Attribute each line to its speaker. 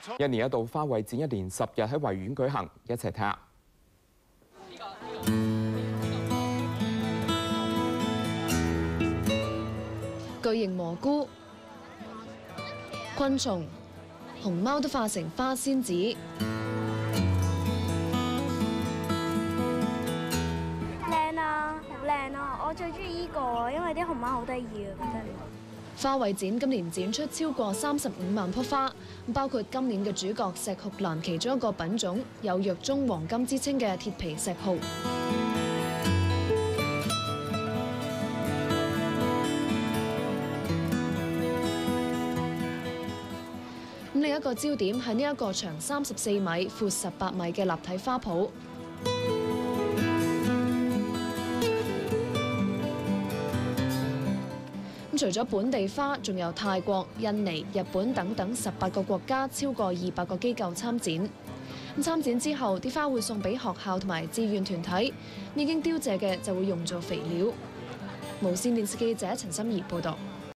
Speaker 1: 一年一度花卉展一連10日喺維園舉行，一齊睇下。
Speaker 2: 巨型蘑菇、昆蟲、熊貓都化成花仙子。
Speaker 3: 靚啊，好靚啊！我最中意依個啊，因為啲熊貓好得意啊，真係。
Speaker 2: 花卉展今年展出超過35萬棵花，包括今年嘅主角石斛蘭其中一個品種，有藥中黃金之稱嘅鐵皮石斛。另一個焦點係呢一個長34米、闊18米嘅立體花圃。除咗本地花，仲有泰國、印尼、日本等等18個國家超過200個機構參展。參展之後，啲花會送俾學校同埋志願團體，已經凋謝嘅就會用作肥料。無線電視記者陳心怡報導。